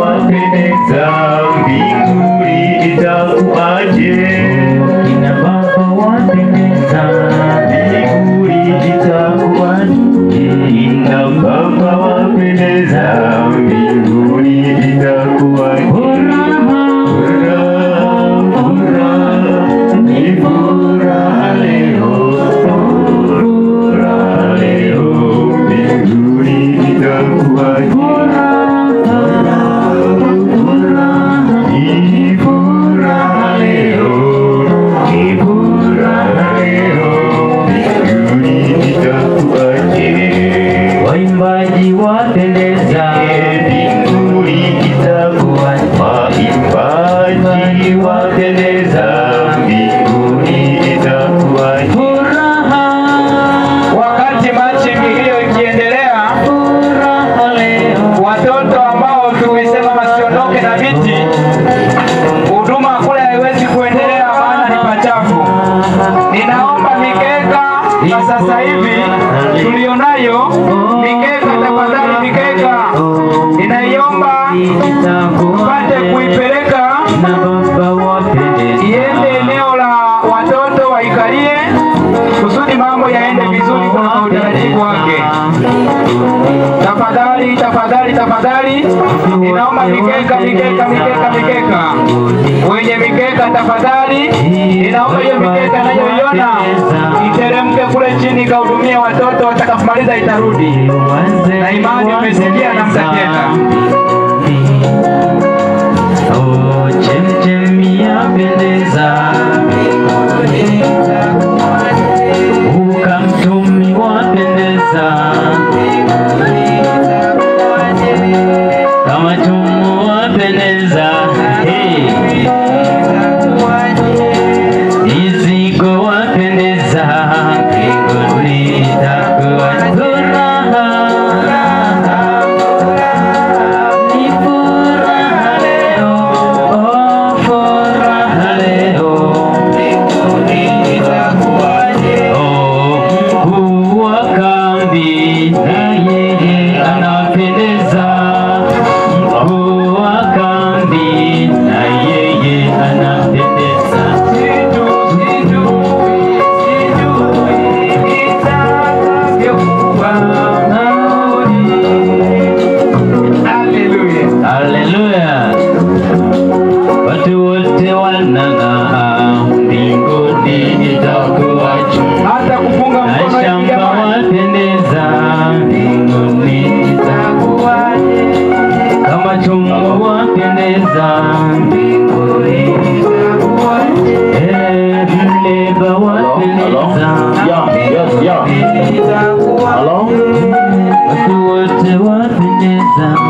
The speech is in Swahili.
wapendeza, mbinguni itakuwaje? Kina baba wapendeza, mbinguni itakuwaje? Kina baba wapendeza, mbinguni itakuwaje? Sasa hivi tulionayo mikeka, tafadhali mikeka inaiomba tupate kuipeleka iende eneo la watoto waikalie kusudi mambo yaende vizuri kwa utaratibu wake. Tafadhali, tafadhali, tafadhali inaomba mikeka, mikeka, mikeka, mikeka. Wenye mikeka tafadhali inaomba hiyo mikeka nayoiona iteremke kule chini kahudumia watoto, watakapomaliza itarudi. Na imani umesikia na mtatenda. Oh, chemchemi yapendeza, ukamtumi wapendeza, kama chumu wapendeza, izigo wapendeza, mbinguni itakuwa furaha, ni furaha leo, oh furaha leo, mbinguni itakuwaje? Oh, mkuu wa kambi na yeye anapendeza, mkuu wa kambi na yeye anapendeza. Haleluya. Watu wote wanang'aa, mbinguni itakuwaje? Hata kufunga mkono shamba wapendeza, mbinguni itakuwaje? Kama chungu wapendeza, mbinguni itakuwaje? Mleba wapendeza, mbinguni itakuwaje? Watu wote wapendeza,